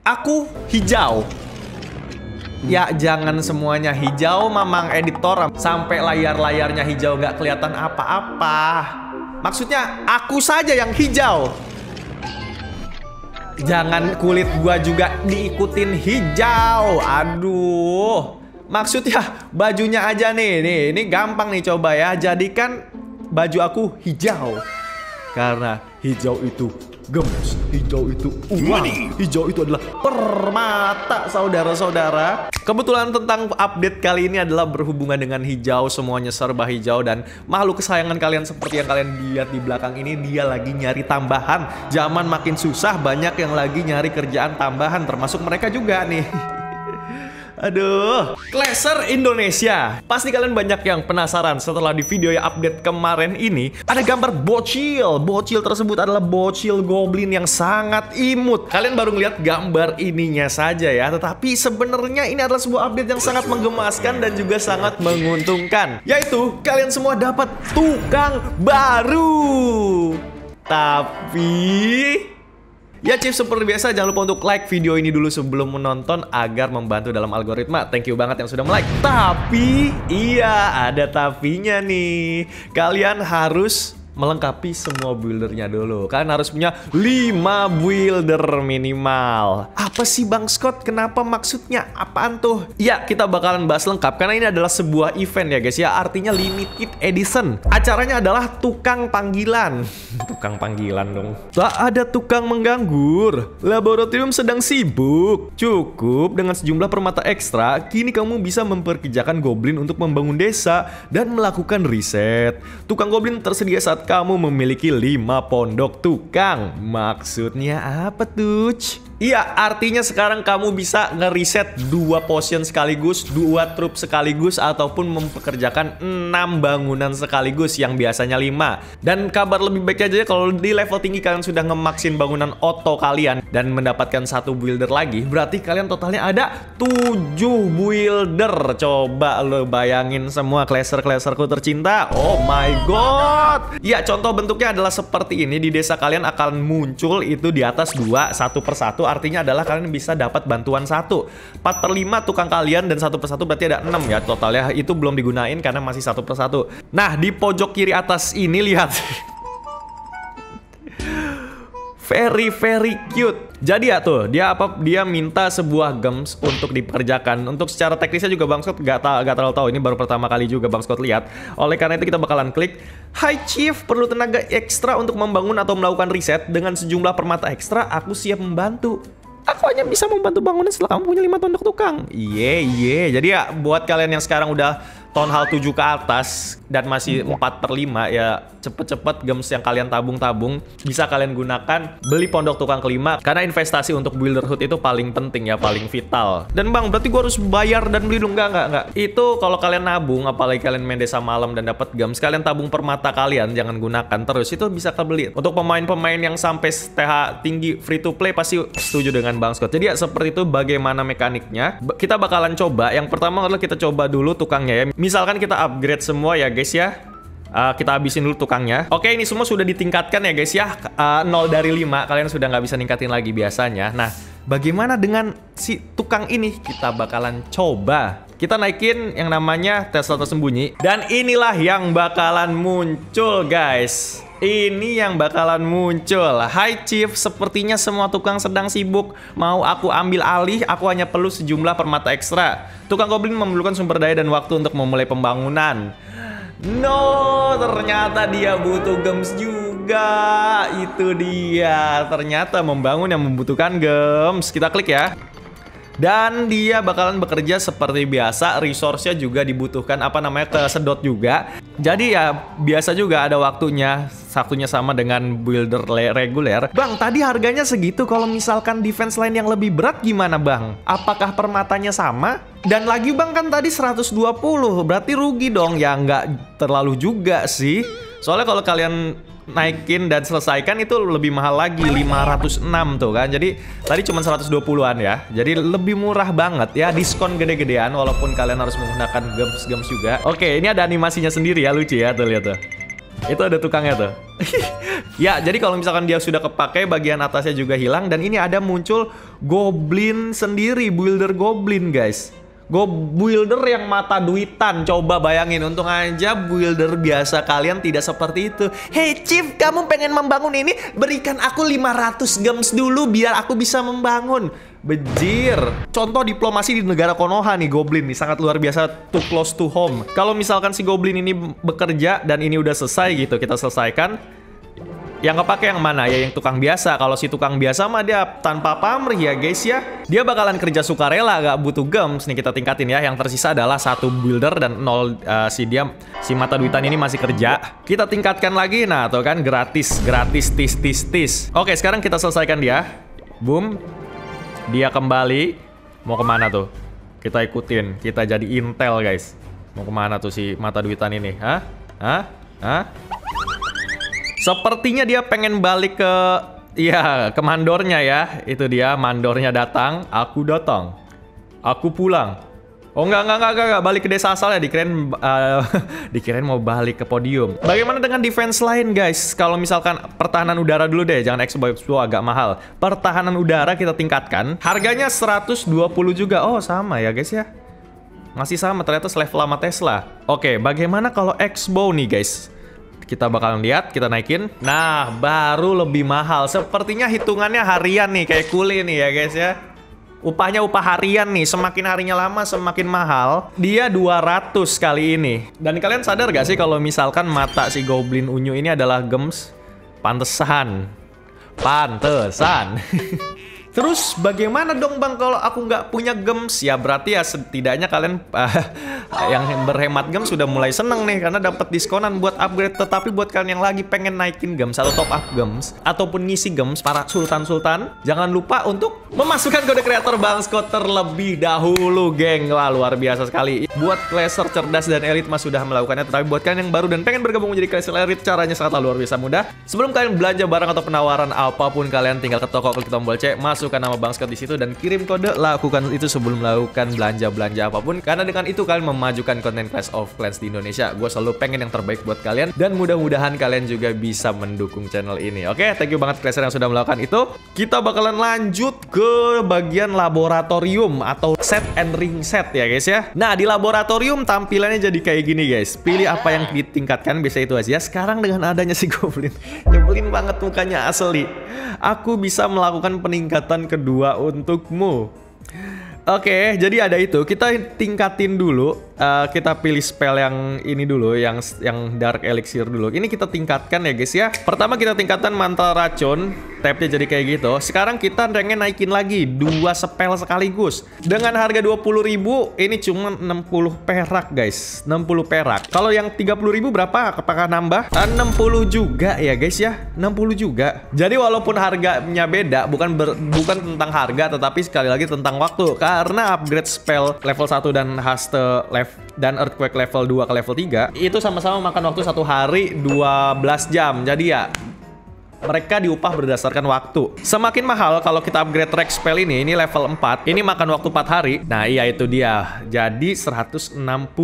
Aku hijau. Ya jangan semuanya hijau, Mamang Editor. Sampai layar-layarnya hijau nggak kelihatan apa-apa. Maksudnya aku saja yang hijau. Jangan kulit gua juga diikutin hijau. Aduh. Maksudnya bajunya aja nih. Ini gampang nih, coba ya. Jadikan baju aku hijau. Karena hijau itu gems, hijau itu uang, hijau itu adalah permata, saudara-saudara. Kebetulan tentang update kali ini adalah berhubungan dengan hijau. Semuanya serba hijau. Dan makhluk kesayangan kalian seperti yang kalian lihat di belakang ini, dia lagi nyari tambahan. Zaman makin susah, banyak yang lagi nyari kerjaan tambahan, termasuk mereka juga nih. Aduh, Clasher Indonesia. Pasti kalian banyak yang penasaran setelah di video yang update kemarin ini ada gambar bocil. Bocil tersebut adalah bocil goblin yang sangat imut. Kalian baru ngeliat gambar ininya saja ya, tetapi sebenarnya ini adalah sebuah update yang sangat menggemaskan dan juga sangat menguntungkan. Yaitu kalian semua dapat tukang baru. Tapi ya Chief, seperti biasa jangan lupa untuk like video ini dulu sebelum menonton agar membantu dalam algoritma. Thank you banget yang sudah like. Tapi, iya ada tapinya nih. Kalian harus melengkapi semua buildernya dulu. Kalian harus punya 5 builder minimal. Apa sih Bang Scott? Kenapa maksudnya? Apaan tuh? Ya, kita bakalan bahas lengkap karena ini adalah sebuah event ya guys ya. Artinya limited edition. Acaranya adalah tukang panggilan. Tukang panggilan dong. Tak ada tukang mengganggur. Laboratorium sedang sibuk. Cukup dengan sejumlah permata ekstra, kini kamu bisa memperkerjakan goblin untuk membangun desa dan melakukan riset. Tukang goblin tersedia saat kamu memiliki 5 pondok tukang. Maksudnya apa tuh? Iya, artinya sekarang kamu bisa ngeriset 2 potion sekaligus, 2 trup sekaligus, ataupun mempekerjakan 6 bangunan sekaligus yang biasanya 5. Dan kabar lebih baik aja kalau di level tinggi kalian sudah ngemaksin bangunan auto kalian dan mendapatkan 1 builder lagi, berarti kalian totalnya ada 7 builder. Coba lo bayangin semua Clasher-Clasherku tercinta. Oh my god. Ya, contoh bentuknya adalah seperti ini. Di desa kalian akan muncul itu di atas 2, 1 per 1. Artinya adalah kalian bisa dapat bantuan 1. 4/5 tukang kalian dan 1 per 1 berarti ada 6 ya totalnya. Itu belum digunain karena masih 1 per 1. Nah, di pojok kiri atas ini lihat. Very cute. Jadi ya tuh, dia minta sebuah gems untuk dipekerjakan. Untuk secara teknisnya juga Bang Scott gak terlalu tahu. Ini baru pertama kali juga Bang Scott lihat. Oleh karena itu kita bakalan klik. Hai Chief, perlu tenaga ekstra untuk membangun atau melakukan riset dengan sejumlah permata ekstra. Aku siap membantu. Aku hanya bisa membantu bangunan setelah kamu punya 5 pondok tukang. Iya. Jadi ya buat kalian yang sekarang udah Town Hall 7 ke atas dan masih 4/5 ya, cepet-cepet gems yang kalian tabung-tabung bisa kalian gunakan beli pondok tukang kelima, karena investasi untuk builderhood itu paling penting ya, paling vital. Dan Bang, berarti gua harus bayar dan beli dong? Enggak. Itu kalau kalian nabung, apalagi kalian main desa malam dan dapat gems, kalian tabung permata kalian, jangan gunakan terus, itu bisa kebeli. Untuk pemain-pemain yang sampai TH tinggi free to play pasti setuju dengan Bang Scott. Jadi ya seperti itu bagaimana mekaniknya. Kita bakalan coba. Yang pertama adalah kita coba dulu tukangnya ya. Misalkan kita upgrade semua ya guys ya. Kita habisin dulu tukangnya. Oke, ini semua sudah ditingkatkan ya guys ya. 0 dari 5, kalian sudah nggak bisa ningkatin lagi biasanya. Nah, bagaimana dengan si tukang ini? Kita bakalan coba. Kita naikin yang namanya Tesla tersembunyi. Dan inilah yang bakalan muncul guys. Ini yang bakalan muncul. Hai Chief, sepertinya semua tukang sedang sibuk. Mau aku ambil alih? Aku hanya perlu sejumlah permata ekstra. Tukang goblin memerlukan sumber daya dan waktu untuk memulai pembangunan. No, ternyata dia butuh gems juga. Itu dia. Ternyata membangun yang membutuhkan gems. Kita klik ya. Dan dia bakalan bekerja seperti biasa. Resource-nya juga dibutuhkan kesedot juga. Jadi ya biasa juga ada waktunya. Waktunya sama dengan builder reguler. Bang, tadi harganya segitu. Kalau misalkan defense line yang lebih berat gimana Bang? Apakah permatanya sama? Dan lagi Bang, kan tadi 120. Berarti rugi dong. Ya nggak terlalu juga sih. Soalnya kalau kalian naikin dan selesaikan itu lebih mahal lagi, 506 tuh kan. Jadi tadi cuma 120-an ya. Jadi lebih murah banget ya, diskon gede-gedean walaupun kalian harus menggunakan gems-gems juga. Oke, ini ada animasinya sendiri ya, lucu ya, tuh lihat tuh. Itu ada tukangnya tuh. Ya, jadi kalau misalkan dia sudah kepakai, bagian atasnya juga hilang. Dan ini ada muncul goblin sendiri, builder goblin guys. Builder yang mata duitan. Coba bayangin, untung aja builder biasa kalian tidak seperti itu. Hey Chief, kamu pengen membangun ini? Berikan aku 500 gems dulu biar aku bisa membangun. Bejir. Contoh diplomasi di negara Konoha nih, goblin nih sangat luar biasa, too close to home. Kalau misalkan si goblin ini bekerja dan ini udah selesai gitu, kita selesaikan. Yang kepake yang mana? Ya yang tukang biasa. Kalau si tukang biasa mah dia tanpa pamrih ya guys ya. Dia bakalan kerja sukarela, gak butuh gems. Nih kita tingkatin ya. Yang tersisa adalah 1 builder dan 0 si mata duitan ini masih kerja. Kita tingkatkan lagi. Nah tuh kan gratis tis. Oke, sekarang kita selesaikan dia. Boom. Dia kembali. Mau kemana tuh? Kita ikutin. Kita jadi intel guys. Mau kemana tuh si mata duitan ini? Hah? Sepertinya dia pengen balik ke, ya, ke mandornya ya. Itu dia, mandornya datang, aku datang. Aku pulang. Oh enggak, balik ke desa asalnya. Dikirain mau balik ke podium. Bagaimana dengan defense line guys? Kalau misalkan pertahanan udara dulu deh, jangan Expo agak mahal. Pertahanan udara kita tingkatkan. Harganya 120 juga. Oh sama ya guys ya. Masih sama, ternyata selevel sama Tesla. Oke, bagaimana kalau Expo nih guys? Kita bakalan lihat, kita naikin. Nah, baru lebih mahal. Sepertinya hitungannya harian nih, kayak kuli nih ya guys ya. Upahnya upah harian nih, semakin harinya lama semakin mahal. Dia 200 kali ini. Dan kalian sadar gak sih kalau misalkan mata si goblin unyu ini adalah gems? Pantesan. Terus bagaimana dong bang kalau aku nggak punya gems? Ya berarti ya setidaknya kalian yang berhemat gems sudah mulai seneng nih karena dapat diskonan buat upgrade. Tetapi buat kalian yang lagi pengen naikin gems atau top up gems ataupun ngisi gems para sultan, jangan lupa untuk memasukkan kode kreator Bang Scott terlebih dahulu, geng. Wah luar biasa sekali. Buat Clasher cerdas dan elit mas sudah melakukannya. Tetapi buat kalian yang baru dan pengen bergabung menjadi Clasher elit, caranya sangat luar biasa mudah. Sebelum kalian belanja barang atau penawaran apapun, kalian tinggal ke toko, klik tombol C, masukkan nama Bang Scott di situ dan kirim kode. Lakukan itu sebelum melakukan belanja apapun, karena dengan itu kalian memajukan konten Clash of Clans di Indonesia. Gue selalu pengen yang terbaik buat kalian dan mudah-mudahan kalian juga bisa mendukung channel ini. Oke, thank you banget Clasher yang sudah melakukan itu. Kita bakalan lanjut ke bagian laboratorium atau set and ring set ya guys ya. Nah di laboratorium tampilannya jadi kayak gini guys. Pilih apa yang ditingkatkan, biasa itu aja. Sekarang dengan adanya si goblin, nyebelin banget mukanya asli. Aku bisa melakukan peningkatan kedua untukmu. Oke, jadi ada itu. Kita tingkatin dulu. Kita pilih spell yang ini dulu, yang Dark Elixir dulu. Ini kita tingkatkan ya guys ya. Pertama kita tingkatkan mantel racun. Tapnya jadi kayak gitu. Sekarang kita ranknya naikin lagi 2 spell sekaligus. Dengan harga 20.000, ini cuma 60 perak guys. 60 perak. Kalau yang 30.000 berapa? Apakah nambah? 60 juga ya guys ya. 60 juga. Jadi walaupun harganya beda, bukan tentang harga, tetapi sekali lagi tentang waktu. Karena upgrade spell level 1 dan haste dan earthquake level 2 ke level 3 itu sama-sama makan waktu 1 hari 12 jam. Jadi ya mereka diupah berdasarkan waktu. Semakin mahal kalau kita upgrade track spell ini level 4. Ini makan waktu 4 hari. Nah iya itu dia. Jadi 160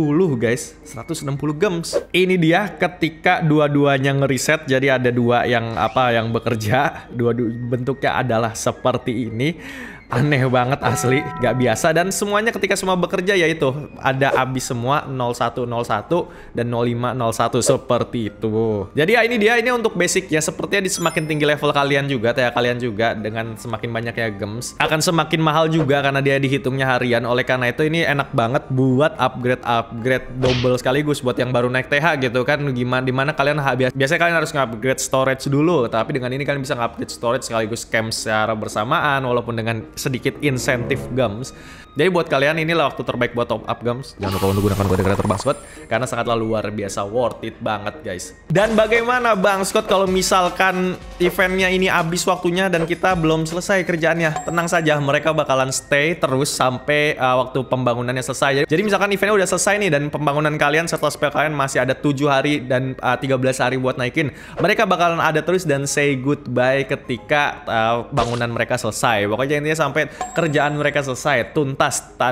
guys. 160 gems. Ini dia ketika dua-duanya ngeriset. Jadi ada dua yang bekerja. Dua bentuknya adalah seperti ini. Aneh banget asli, gak biasa. Dan semuanya ketika semua bekerja yaitu ada habis semua 0101 dan 0501 seperti itu. Jadi ya ini dia, ini untuk basic ya. Sepertinya di semakin tinggi level kalian juga, kalian juga dengan semakin banyaknya gems akan semakin mahal juga karena dia dihitungnya harian. Oleh karena itu ini enak banget buat upgrade double sekaligus buat yang baru naik TH gitu kan. Dimana kalian biasanya kalian harus nge-upgrade storage dulu, tapi dengan ini kalian bisa nge-upgrade storage sekaligus camp secara bersamaan walaupun dengan sedikit insentif gems. Jadi buat kalian inilah waktu terbaik buat top up gems. Jangan lupa untuk gunakan kode kreator Bang Scott karena sangatlah luar biasa worth it banget guys. Dan bagaimana Bang Scott kalau misalkan eventnya ini habis waktunya dan kita belum selesai kerjaannya? Tenang saja, mereka bakalan stay terus sampai waktu pembangunannya selesai. Jadi misalkan eventnya udah selesai nih dan pembangunan kalian setelah spell kalian masih ada 7 hari dan 13 hari buat naikin, mereka bakalan ada terus dan say goodbye ketika bangunan mereka selesai. Pokoknya intinya sampai kerjaan mereka selesai tuntas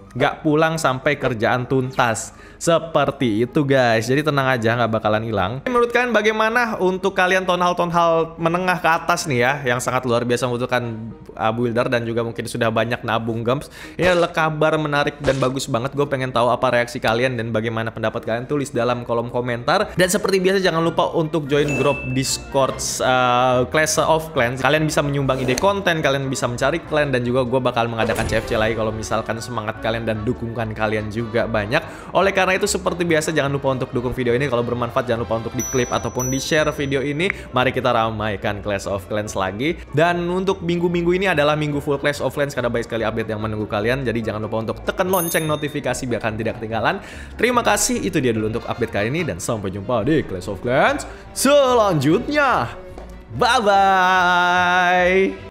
Gak pulang sampai kerjaan tuntas. Seperti itu guys. Jadi tenang aja, nggak bakalan hilang. Menurut kalian bagaimana untuk kalian town hall menengah ke atas nih ya, yang sangat luar biasa membutuhkan builder dan juga mungkin sudah banyak nabung gems. Ini adalah kabar menarik dan bagus banget. Gue pengen tahu apa reaksi kalian dan bagaimana pendapat kalian, tulis dalam kolom komentar. Dan seperti biasa jangan lupa untuk join grup Discord Clash of Clans. Kalian bisa menyumbang ide konten, kalian bisa mencari clan, dan juga gue bakal mengadakan CFC lagi kalau misalkan semangat kalian dan dukungan kalian juga banyak. Oleh karena itu seperti biasa jangan lupa untuk dukung video ini. Kalau bermanfaat jangan lupa untuk diklik ataupun di share video ini. Mari kita ramaikan Clash of Clans lagi. Dan untuk minggu-minggu ini adalah minggu full Clash of Clans karena banyak sekali update yang menunggu kalian. Jadi jangan lupa untuk tekan lonceng notifikasi biar kalian tidak ketinggalan. Terima kasih, itu dia dulu untuk update kali ini, dan sampai jumpa di Clash of Clans selanjutnya. Bye bye.